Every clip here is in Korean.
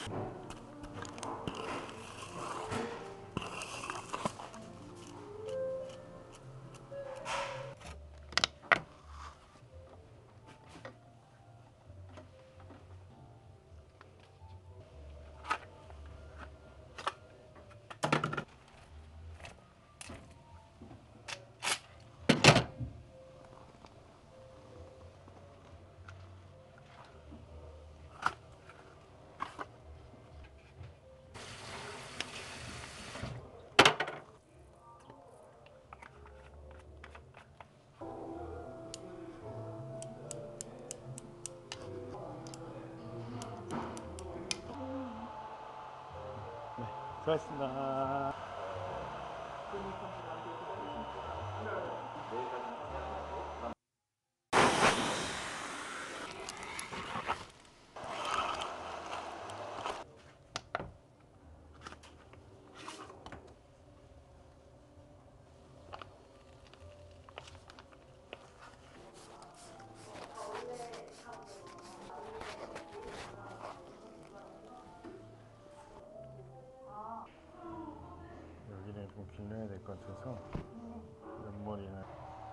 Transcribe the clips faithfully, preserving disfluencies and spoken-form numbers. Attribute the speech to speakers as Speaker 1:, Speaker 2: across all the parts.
Speaker 1: 수고하셨습니다. 여기를 좀 길러야 될 것 같아서 옆머리는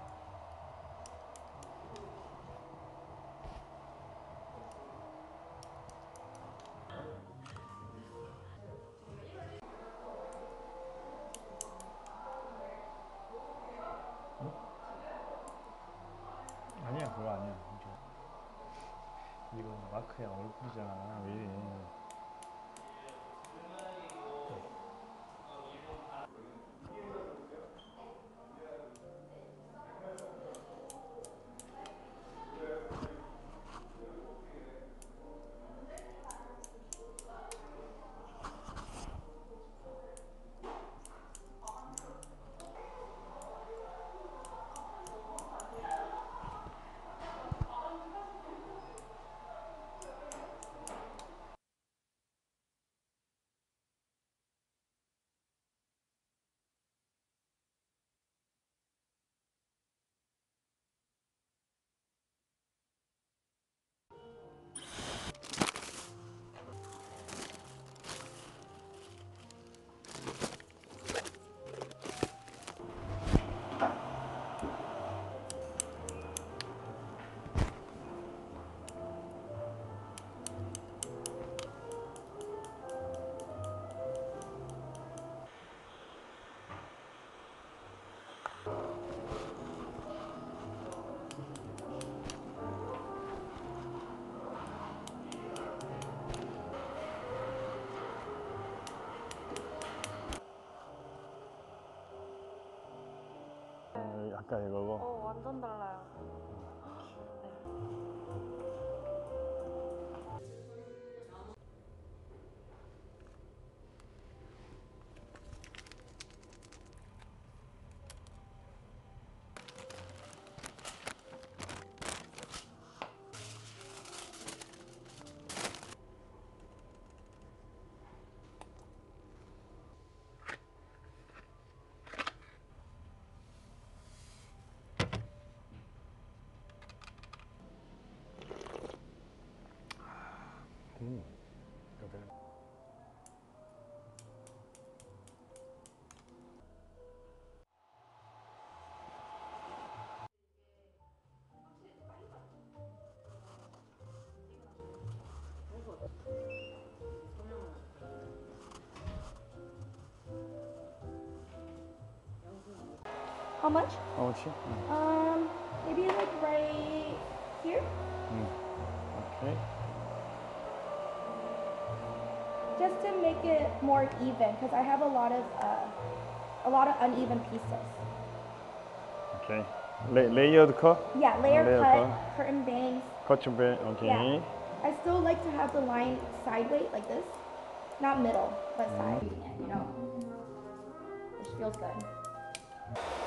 Speaker 1: 응? 아니야, 그거 아니야. 이거 마크야, 얼굴이잖아. 왜 이래. 어, 아까 이거고.
Speaker 2: 어, 완전 달라요.
Speaker 1: 음. 여덟.
Speaker 2: How much?
Speaker 1: How much? 음.
Speaker 2: Um, maybe like right here?
Speaker 1: 음. 오케이.
Speaker 2: Just to make it more even, because I have a lot of uh, a lot of uneven pieces.
Speaker 1: 오케이. 레, 레이어드 컷?
Speaker 2: Yeah, layer
Speaker 1: layer
Speaker 2: cut,
Speaker 1: cut.
Speaker 2: curtain bangs.
Speaker 1: 커튼 배. 오케이.
Speaker 2: Yeah. I still like to have the line sideways like this, not middle, but side. You know, which feels good.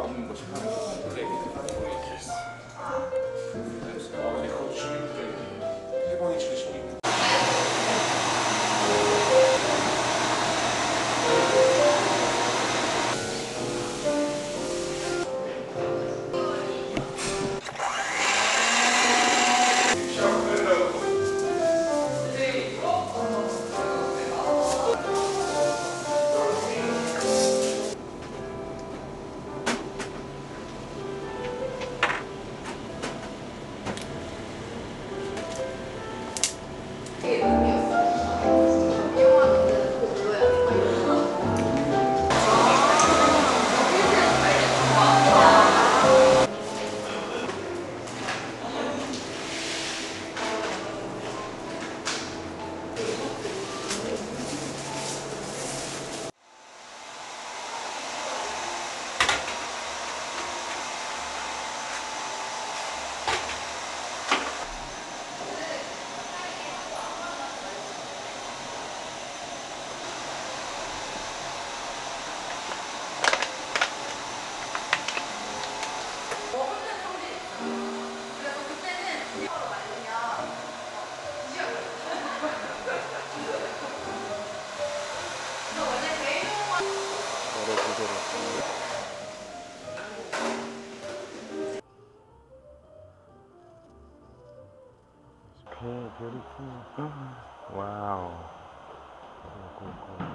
Speaker 3: 나오는 것이 바로 플레이입니다. 해방이 지으십니까?
Speaker 1: Very beautiful. Wow. Cool, cool, cool.